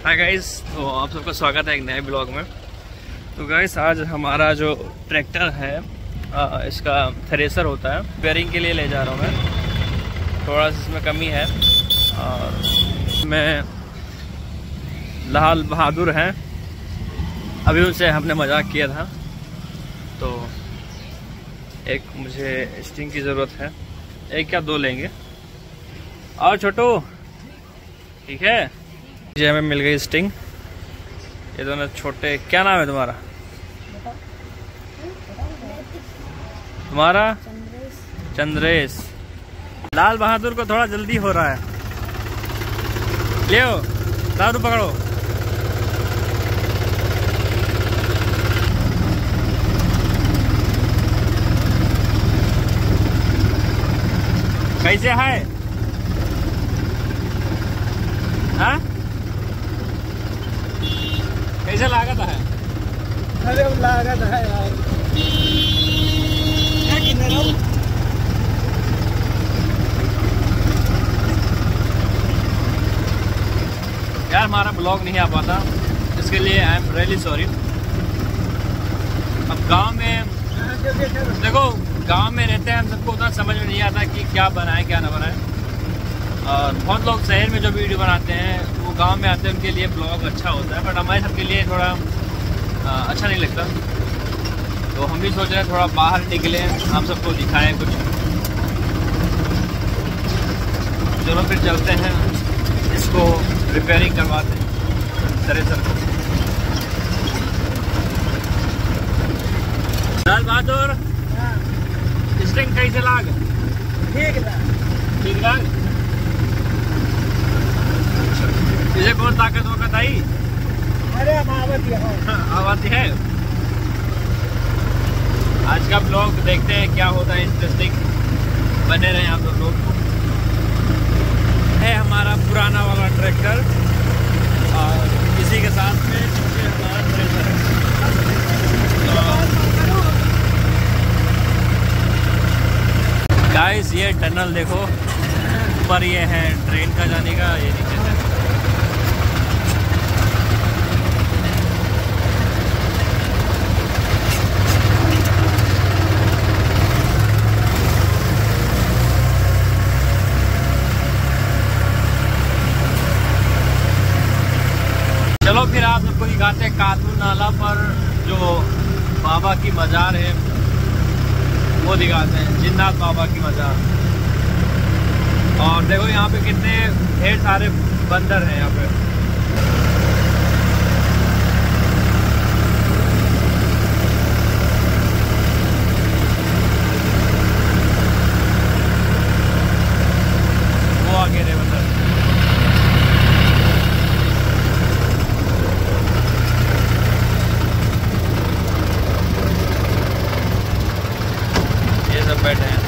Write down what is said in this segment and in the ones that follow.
Hi guys, तो आप सबका स्वागत है एक नए ब्लॉग में। तो गाइस आज हमारा जो ट्रैक्टर है इसका थ्रेसर होता है, रिपेयरिंग के लिए ले जा रहा हूँ मैं। थोड़ा सा इसमें कमी है और मैं लाल बहादुर हैं, अभी उनसे हमने मजाक किया था तो एक मुझे स्टिंग की ज़रूरत है, एक क्या दो लेंगे। और छोटू ठीक है जी, हमें मिल गई स्टिंग। ये दोनों छोटे, क्या नाम है तुम्हारा? तुम्हारा चंद्रेश। लाल बहादुर को थोड़ा जल्दी हो रहा है, ले दारू पकड़ो। कैसे है? हाँ कैसे लागत है? अरे लागत है यार, हमारा ब्लॉग नहीं आ पाता, इसके लिए आई एम रियली सॉरी। अब गांव में देखो, गांव में रहते हैं हम, सबको उतना समझ में नहीं आता कि क्या बनाए क्या ना बनाए। और बहुत लोग शहर में जो वीडियो बनाते हैं वो गांव में आते हैं, उनके लिए ब्लॉग अच्छा होता है, बट हमारे सबके लिए थोड़ा अच्छा नहीं लगता। तो हम भी सोच रहे हैं थोड़ा बाहर निकलें, हम सबको दिखाएं कुछ। चलो फिर चलते हैं, इसको रिपेयरिंग करवाते हैं थ्रेसर को। लाल बहादुर स्टिंग कैसे लाग? ठीक लाग। इसे कौन ताकत वकत आई? अरे आवाती है। आज का ब्लॉग देखते हैं क्या होता है, इंटरेस्टिंग बने रहे आप लोग। है हमारा पुराना वाला ट्रैक्टर और इसी के साथ में हमारा थ्रेसर है। गाइस ये टनल देखो, ऊपर ये है ट्रेन का जाने का, ये नीचे से। चलो फिर आप सबको दिखाते हैं कादू नाला पर जो बाबा की मज़ार है वो दिखाते हैं, जिन्नाथ बाबा की मज़ार। और देखो यहाँ पे कितने ढेर सारे बंदर हैं यहाँ पे। वो आगे रहे बंदर। बैठे हैं।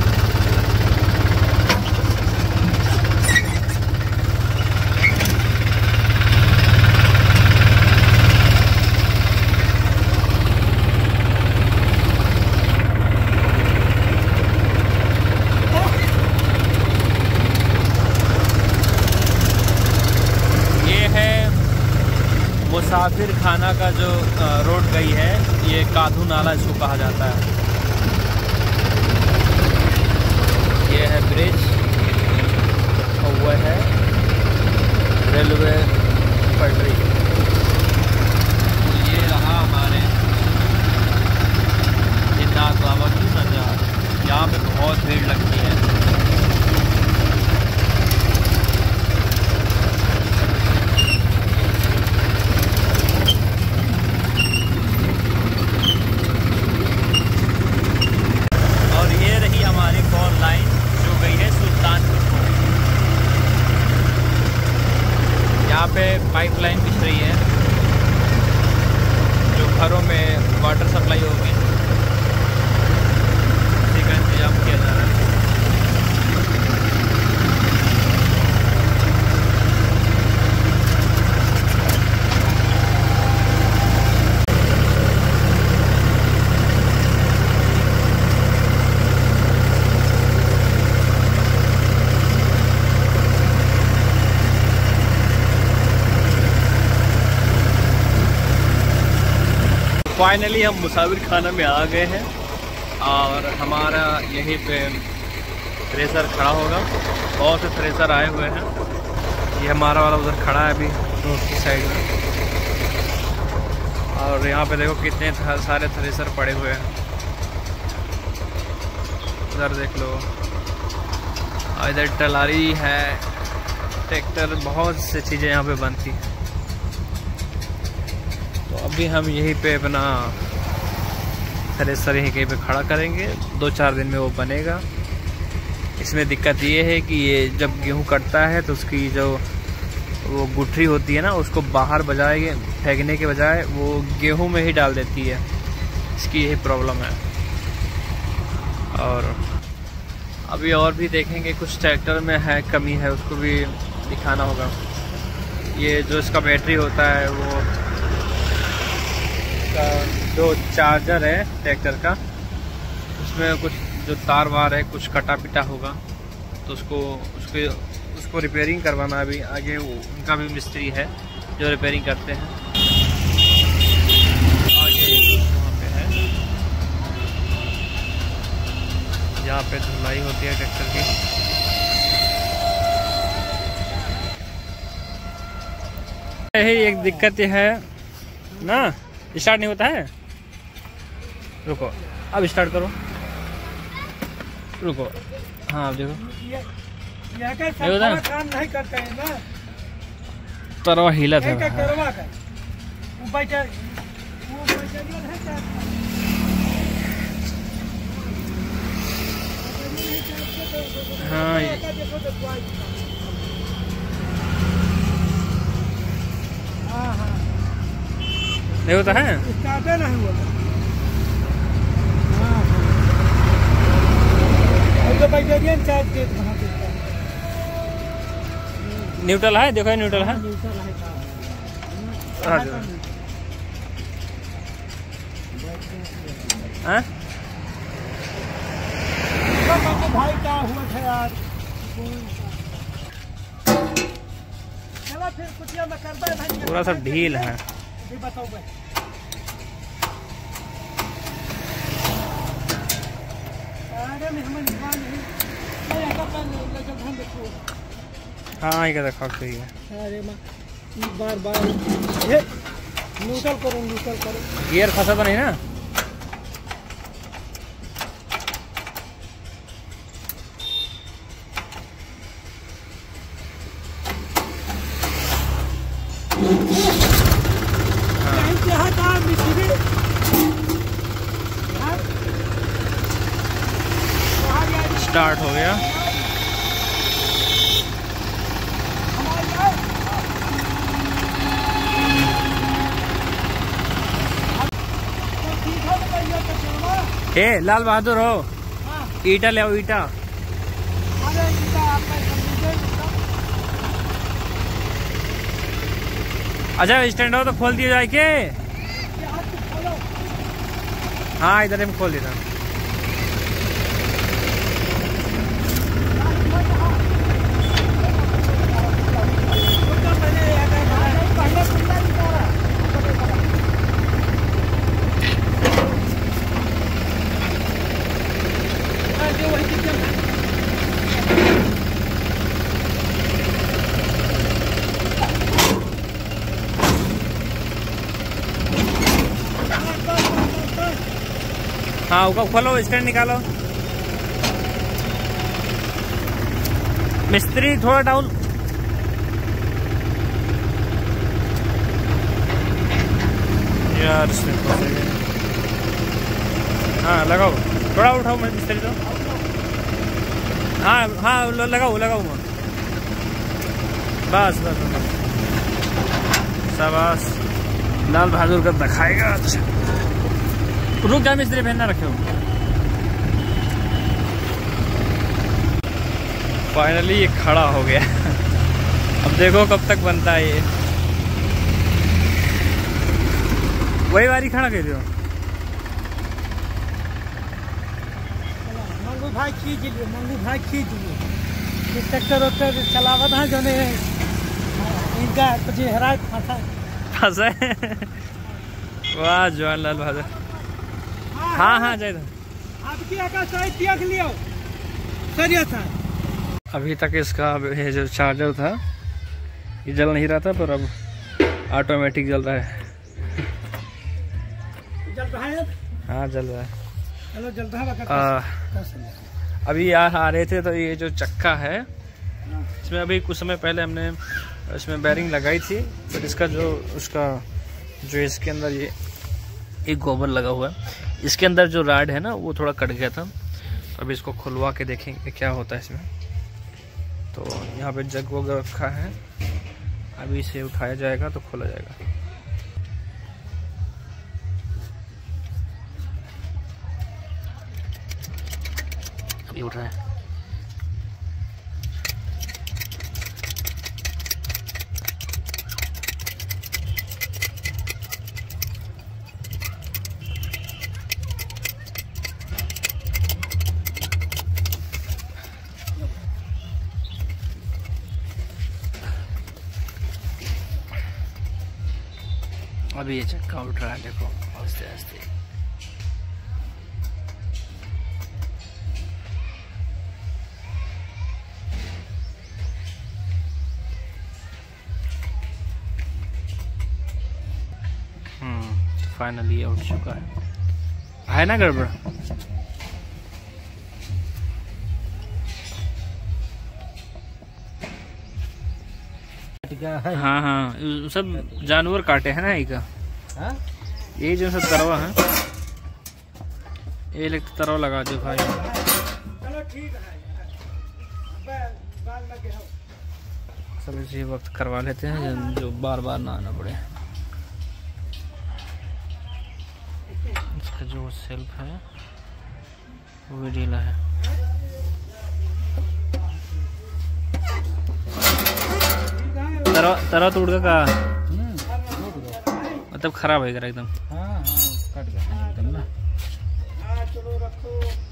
ये है मुसाफिर खाना का जो रोड गई है, ये कादू नाला इसको कहा जाता है। ये है ब्रिज और वह है रेलवे पटरी। ये रहा हमारे जिन्नाथ बाबा की मज़ार। यहाँ पे बहुत भीड़ लगती है। और ये रही हमारी फोर लाइन जो गई है सुल्तानपुर को। यहाँ पे पाइपलाइन बिछ रही है जो घरों में वाटर सप्लाई होगी, इसी का इंतजाम किया जा रहा है। फाइनली हम मुसाफिर खाना में आ गए हैं और हमारा यहीं पे थ्रेसर खड़ा होगा। बहुत से थ्रेसर आए हुए हैं। ये हमारा वाला उधर खड़ा है अभी रोड की साइड में। और यहाँ पे देखो कितने सारे थ्रेसर पड़े हुए हैं। उधर देख लो, इधर टलारी है, ट्रैक्टर, बहुत से चीज़ें यहाँ पे बनती हैं। तो अभी हम यहीं पे अपना थ्रेसर यहीं कहीं पे खड़ा करेंगे। 2-4 दिन में वो बनेगा। इसमें दिक्कत ये है कि ये जब गेहूँ कटता है तो उसकी जो वो गुठरी होती है ना, उसको बाहर बजाए फेंकने के बजाय वो गेहूँ में ही डाल देती है। इसकी यही प्रॉब्लम है। और अभी और भी देखेंगे, कुछ ट्रैक्टर में है कमी है, उसको भी दिखाना होगा। ये जो इसका बैटरी होता है, वो इसका जो चार्जर है ट्रैक्टर का, उसमें कुछ जो तार वार है कुछ कटा पिटा होगा, तो उसको रिपेयरिंग करवाना। अभी आगे उनका भी मिस्त्री है जो रिपेयरिंग करते हैं। आगे वहाँ पे है जहाँ पे धुलाई होती है ट्रैक्टर की। यही एक दिक्कत है ना, स्टार्ट नहीं होता है। रुको, अब स्टार्ट करो। रुको, हाँ अब देखो काम नहीं करते हैं ना, तरवा हिला था। हाँ नहीं होता है, नहीं हुआ। न्यूट्रल है, देखो न्यूट्रल है। भाई क्या हुआ था यार, चला फिर कुटिया में करता है। पूरा सब ढील है। बताओ भाई, हाँ ये देखो सही है। अरे बार बार न्यूट्रल करो। गियर फंसा तो नहीं ना? स्टार्ट हो गया। ए लाल बहादुर हो, ईटा ले आओ, ईटा। अच्छा स्टैंड हो तो खोल दिया जाए के? हाँ इधर हम खोल देता। हाँ उसका खोलो, स्टैंड निकालो। मिस्त्री थोड़ा डाउन। यार हाँ लगाओ, थोड़ा उठाओ मिस्त्री तो। हाँ हाँ लगाओ बस बस बस, शाबाश। लाल बहादुर का दिखाएगा। अच्छा रुक जा, मिस्त्री पहनना रखे हो। फाइनली ये खड़ा हो गया। अब देखो कब तक बनता है ये। वही बारी खड़ा कर दो। मंगू भाई खींच लिए ट्रैक्टर वक्टर चलावत है जो इनका कुछ हरा फंसा फंसा वाह जवान लाल बहादुर। हाँ हाँ जाए आपकी आकाश त्याग लियो सरिया था। अभी तक इसका ये जो चार्जर था ये जल नहीं रहा था, पर अब ऑटोमेटिक जल रहा है। जल रहा है? हाँ जल रहा है। चलो जल रहा है। अभी आ रहे थे तो ये जो चक्का है इसमें अभी कुछ समय पहले हमने इसमें बेरिंग लगाई थी, बट इसका जो उसका जो इसके अंदर ये एक गोबर लगा हुआ है, इसके अंदर जो राड है ना वो थोड़ा कट गया था। तो अभी इसको खुलवा के देखेंगे क्या होता है इसमें। तो यहाँ पे जग वगैरह रखा है, अभी इसे उठाया जाएगा तो खोला जाएगा। अभी उठ रहा है। अभी ये चक्का उठ रहा है, देखो आस्ते आस्ते। फाइनली उठ चुका है ना गड़बड़। हाँ हाँ सब जानवर काटे हैं ना ये का। ये जो सब तरवा है ये लेके तरवा लगा दो भाई। चलो ठीक है। सब इसी वक्त करवा लेते हैं जो बार बार ना आना पड़े। इसका जो सेल्फ है वो भी ढीला है। तरवा टूट का मतलब खराब है एकदम। हाँ कट गया एकदम ना। चलो रखो।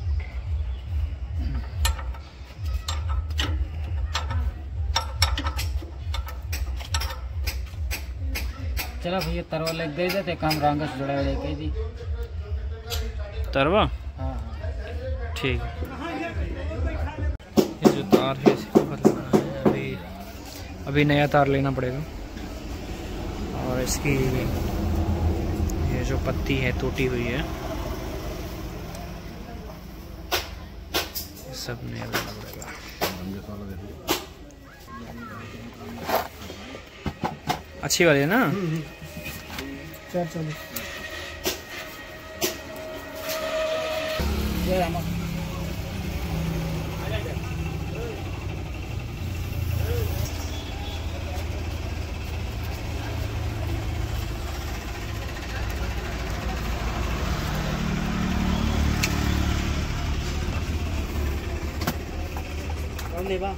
चलो भैया तरवा लग गई थे काम रंग से जुड़ा हुआ दी तरवा। हाँ ठीक है। ये जो तार है इसको बदलना है, अभी नया तार लेना पड़ेगा। और इसकी ये जो पत्ती है टूटी हुई है, सब नया लेना पड़ेगा। अच्छी वाली है ना। चलो लेवा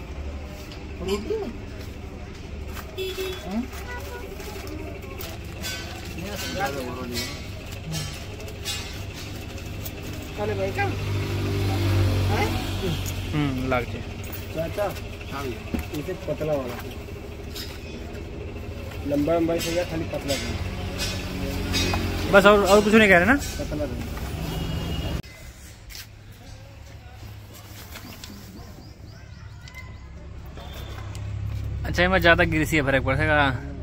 चले भाई क्या लग जाए चाचा। इसे पतला वाला लंबा लंबा चाहिए, खाली पतला बस। और कुछ नहीं कह रहे ना। पतला अच्छा मैं ज्यादा गिरसी है, फर्क पड़ेगा।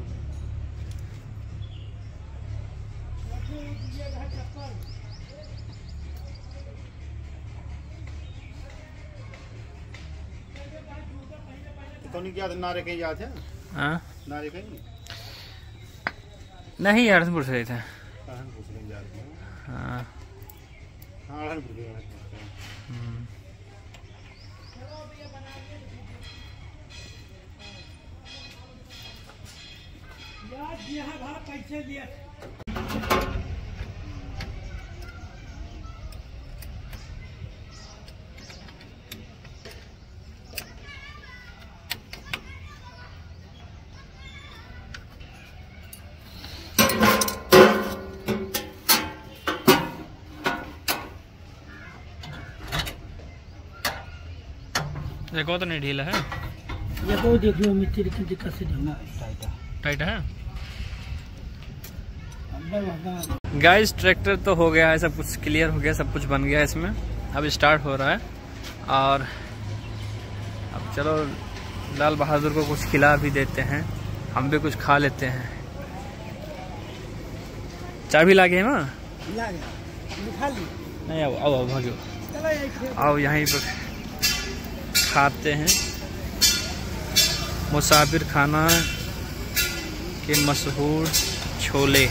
तो नहीं क्या नारे कहीं याद है? हाँ नारे कहीं नहीं, हरसपुर से थे। हाँ पैसे दिए। देखो तो नहीं ढीला है। ये तो देखियो मिस्त्री की दिक्कत से ढंगा टाइट है। गाइस ट्रैक्टर तो हो गया है, सब कुछ क्लियर हो गया, सब कुछ बन गया इसमें। अब स्टार्ट हो रहा है और अब चलो लाल बहादुर को कुछ खिला भी देते हैं, हम भी कुछ खा लेते हैं। चाय भी लागे ना? नहीं आओ आओ भागो, आओ यहीं पर खाते हैं। मुसाफिर खाना के मशहूर छोले।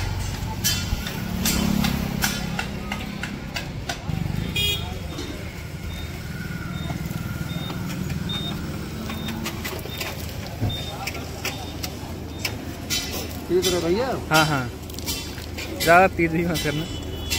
भैया हाँ हाँ, ज़्यादा तेज भी मत करना।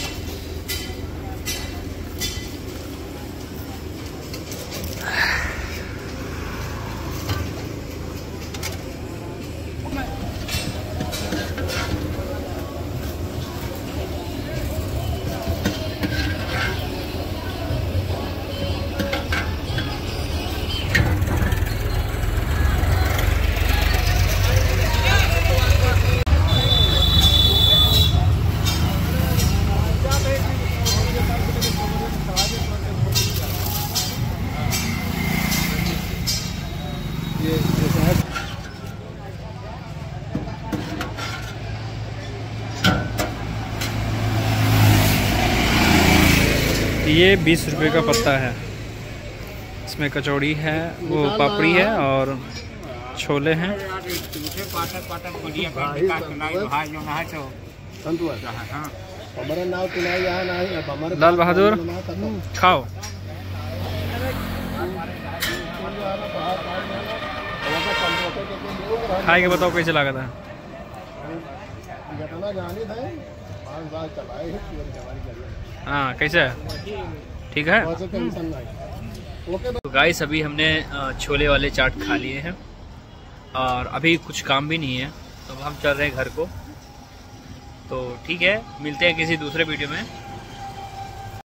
ये 20 रुपए का पत्ता है, इसमें कचौड़ी है, वो पापड़ी है और छोले हैं। लाल बहादुर खाओ। खाए के बताओ कैसे लगा था? हाँ कैसे है? ठीक है। तो गाइस अभी हमने छोले वाले चाट खा लिए हैं और अभी कुछ काम भी नहीं है, तो हम चल रहे हैं घर को। तो ठीक है, मिलते हैं किसी दूसरे वीडियो में।